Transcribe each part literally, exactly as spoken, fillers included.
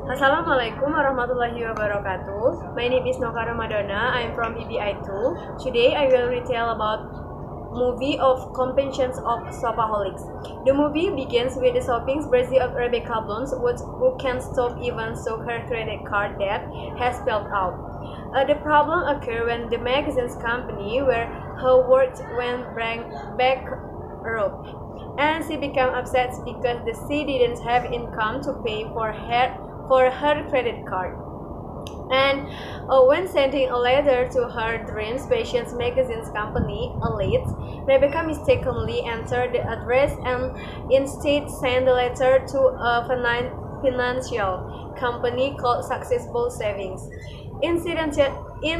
Assalamualaikum warahmatullahi wabarakatuh. My name is Noka Ramadana. I am from E B I two. Today I will retell about movie of Confessions of Shopaholics. The movie begins with the shopping spree of Rebecca Bloom, who can't stop even so her credit card debt has spelled out. Uh, the problem occurred when the magazine's company where her work went bankrupt, and she became upset because the she didn't have income to pay for her for her credit card. And uh, when sending a letter to her Dreams Patience magazine's company, Elite, Rebecca mistakenly entered the address and instead sent the letter to a finan financial company called Successful Savings. Incident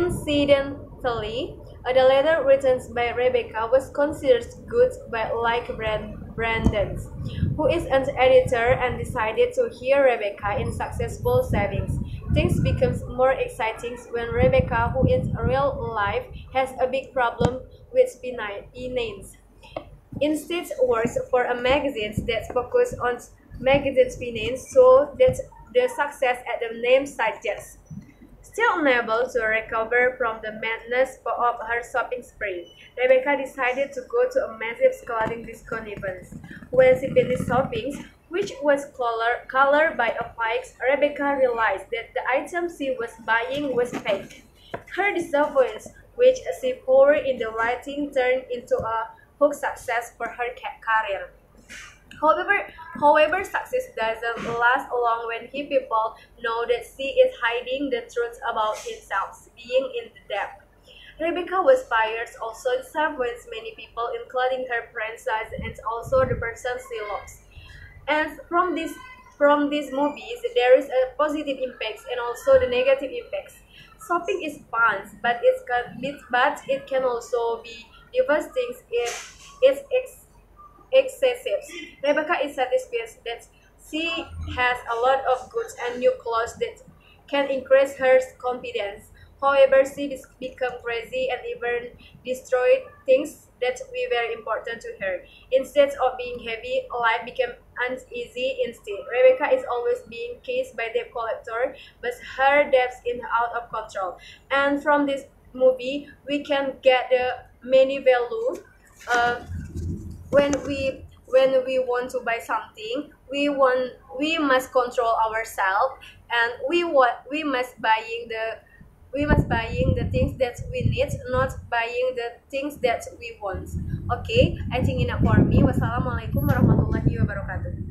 incidentally, uh, the letter written by Rebecca was considered good by like Brand Brandon, who is an editor and decided to hire Rebecca in Successful Savings. Things become more exciting when Rebecca, who in real life has a big problem with finance, instead works for a magazine that focuses on magazine finance, so that the success at the name suggests. Still unable to recover from the madness of her shopping spree, Rebecca decided to go to a massive clothing discount event. When she finished shopping, which was colored by a fix, Rebecca realized that the item she was buying was fake. Her disappointment, which she poured in the writing, turned into a huge success for her career. However, however, success doesn't last long when he people know that she is hiding the truth about himself, being in the debt. Rebecca was fired, also disappoints many people, including her friends and also the person she loves. And from this, from these movies, there is a positive impact and also the negative impacts. Shopping is fun, but it's but it can also be devastating if it's ex excessive. Rebecca is satisfied that she has a lot of goods and new clothes that can increase her confidence. However, she became crazy and even destroyed things that were very important to her. Instead of being heavy, life became uneasy instead. Rebecca is always being chased by debt collector, but her debts is out of control. And from this movie, we can get the many value. Uh, when we when we want to buy something, we want we must control ourselves, and we want we must buying the we must buying the things that we need, not buying the things that we want. Okay, I think enough for me. Wassalamualaikum warahmatullahi wabarakatuh.